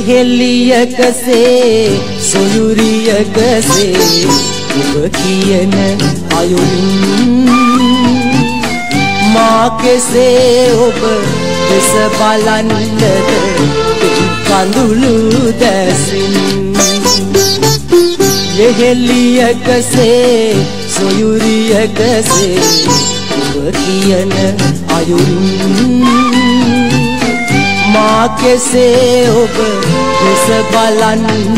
යෙහෙලියකසේ සොයුරියකසේ ඔබ කියන අයුරින් මා කෙසේ ඔබ දෙස බලන්නද කඳුළු දැසින් යෙහෙලියකසේ සොයුරියකසේ ඔබ කියන අයුරින් මා කෙසේ ඔබ දෙස බලන්නද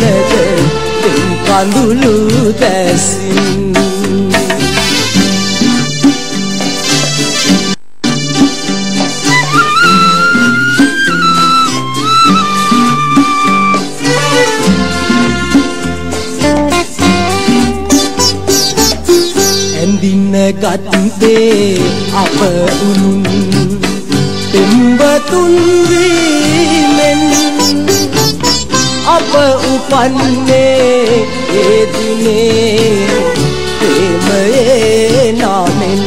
කඳුළු දැසින් ගත්තේ අප උනුන් පෙම්බතුන් වීමෙන් අප උපන්නේ ඒ දිනේ ප්‍රේමයේ නාමෙන්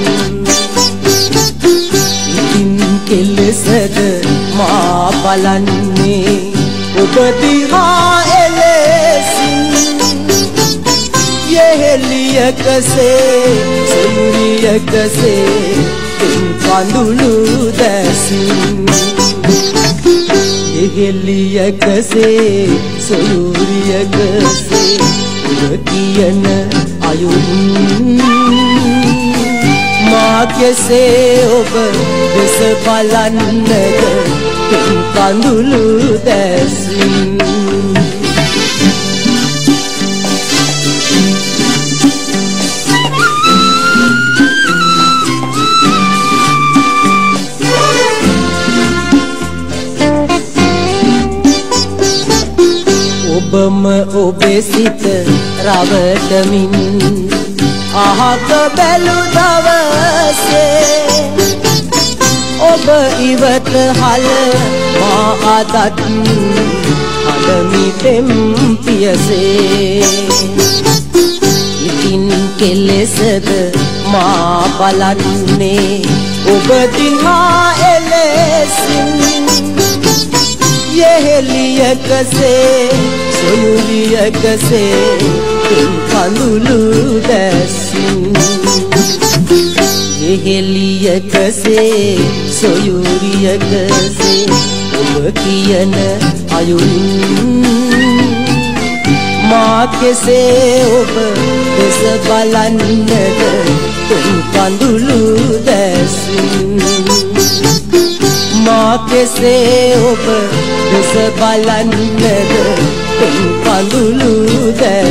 ඉතින් කෙලෙසද මා බලන්නේ ඔබ දිහා එලෙසින් යෙහෙලියකසේ සොයුරියකසේ කඳුළු දැසින් යෙහෙලියකසේ සොයුරියකසේ ඔබ කියන අයුරින් මා කෙසේ ඔබ දෙස බලන්නද කඳුළු දැසින් ඔබම ඔබේ සිත රවටමින් අහක බැලු දවසේ ඔබ ඉවත හල මා අදත් අදමි පෙම්පියසේ ඉතින් කෙලෙසද මා බලන්නේ ඔබ දිහා එලෙසින් යෙහෙලියකසේ සොයුරියකසේ කඳුළු දැසින් යෙහෙලියකසේ සොයුරියකසේ ඔබ කියන අයුරින් මා කෙසේ ඔබ දෙස බලන්නද කඳුළු දැසින් මා කෙසේ ඔබ දෙස බලන්නද කඳුළු දැසින්